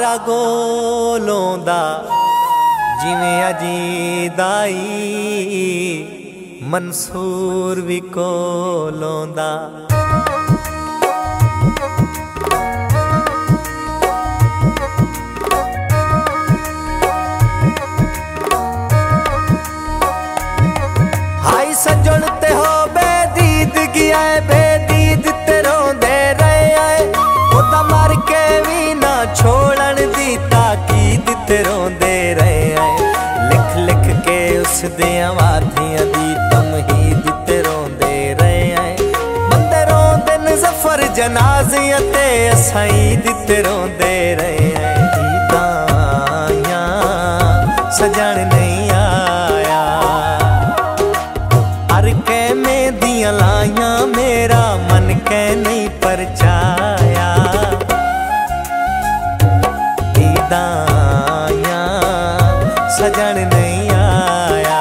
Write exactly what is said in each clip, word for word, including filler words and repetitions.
सारा गोलों दा जिवें अजी दाई मंसूर भी कोलों दा। हाय सजण ते हो बेदीद गया बेदीद ते रोंदे रहे आए ओदा मर के भी ना छोड़न दी ताकीद ते रोंदे रहे आए। लिख लिख के उस दियां वादियां दी तमहीद ते रोंदे रहे आए। बंदे रोंदे न ज़फर जनाज़ियां ते असाईद ते रोंदे रहे आए। दीदां सजण नहीं आया हर कै में दियां लाइयां मेरा मन कै नहीं परचाया। दीदां सजण नहीं आया।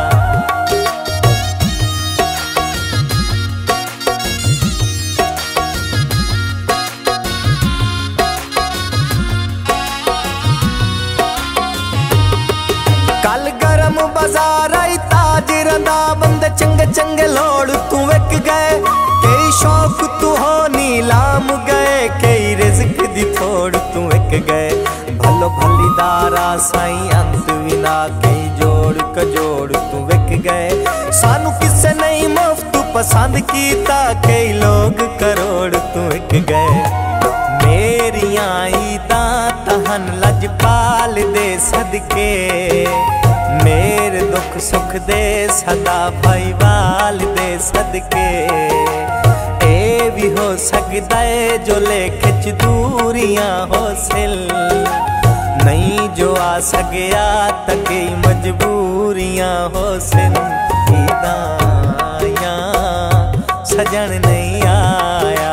कल गरम बाजार आई ताजरां दा बंदे चंगे चंगे लोड़ तू विक गए। कई शौक तू हो नीलाम गए कई रिज़्क दी थोड़ तू विक गए। भलो भली दारा साईं अंत विना कई जोड़ कजोड़ तू विक गए। सानू किसे नहीं मुफ्त पसंद कीता कई लोग करोड़ तू विक गए। मेरियां ईदां तहन लजपाल दे सदके मेरे दुख सुख दे सदा भाईवाल दे सदके। ए भी हो सकदा है जो लेखे च दूरियां हो सिल नहीं जो आ सकिया तके मजबूरियां हो सिल। दीदां सजण नहीं आया।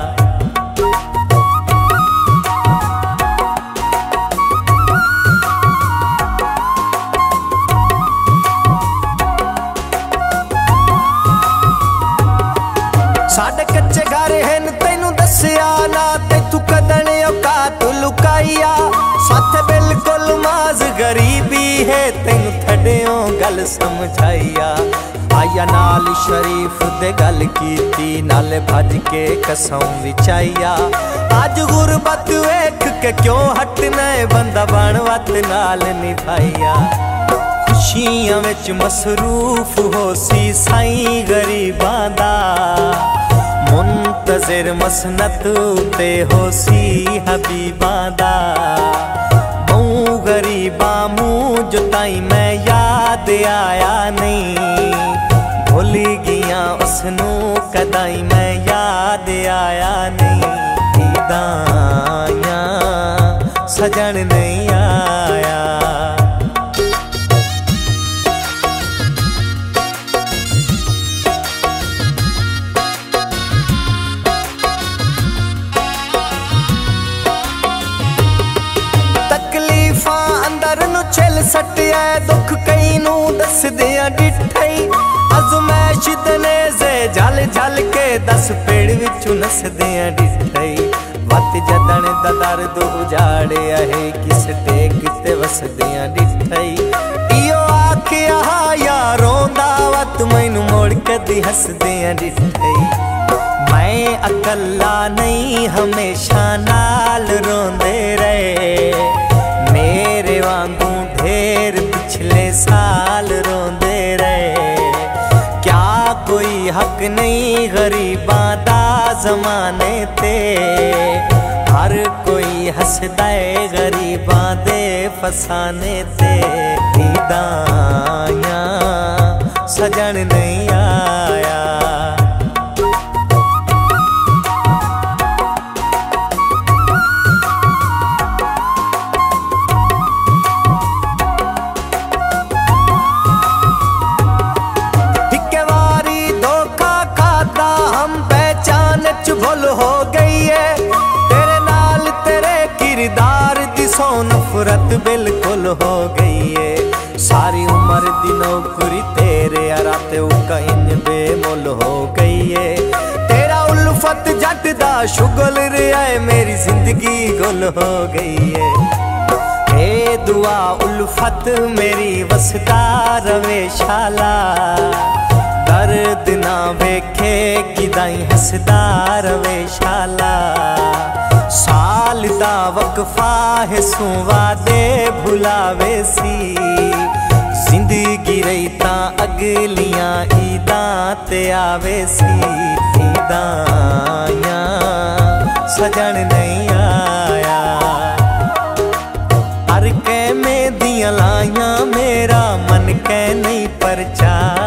साडे कच्चे घर हैं तेनू दसिया ना ते तू कदन औकात लुकाइया। साथे बिल्कुल माज गरीबी है तेनू थड्डियों गल समझाइया। आया नाल शरीफ दे गल कीती नाले भज के कसम विचाइया। अज गुरबत वेख के क्यों हटना है बंदा बन वत नाल निभाइया। खुशियां विच मसरूफ हो सी साईं गरीबां दा मुंतज़िर मसनत ते हो सी हबीबां दा। बहु गरीबां मुँह जो ताई मैं याद आया नहीं भुली गिया उसनू कदाई मैं याद आया नहीं। दीदां सजण नहीं आया। छिल सटिया दुख कई नू दस दिया डिठई। अज़मैश दनेज़े झल झल के दस पेड़ विचू नस दिया डिठई। वत जदन दा दर्द उजाड़िया है किस टेक ते वस दिया डिठई। इयो आखिया यारों दा वत मैनू मोड़ कदी हस दिया डिठई। मैं अकल्ला नहीं हमेशा नाल रोंदे रहे मेरे वांगू ढेर पिछले साल रोंदे रहे। क्या कोई हक नहीं गरीबां दा ज़माने ते हर कोई हसदा है गरीबां दे फसाने ते। दीदां सजण नहीं आया। भूल हो गई है तेरे नाल तेरे किरदार दी सो नफरत बिल्कुल हो गई है। सारी उम्र दी नौकरी तेरे राते का इंज बेमोल हो गई है। तेरा उल्फत जट दा शुगल रहा है, मेरी जिंदगी गुल हो गई है। ए दुआ उल्फत मेरी वसदा रवे शाला, दर्द ना वेखे किदाई हसदा रवे शाला। साल दा वक्फा है सुवा दे भुलावे सी, जिंदगी रही ता अगलियां ईदां ते आवे सी। ईदां सजन नहीं आया, हर कै में दियां लाइयां मेरा मन कै नहीं परचा।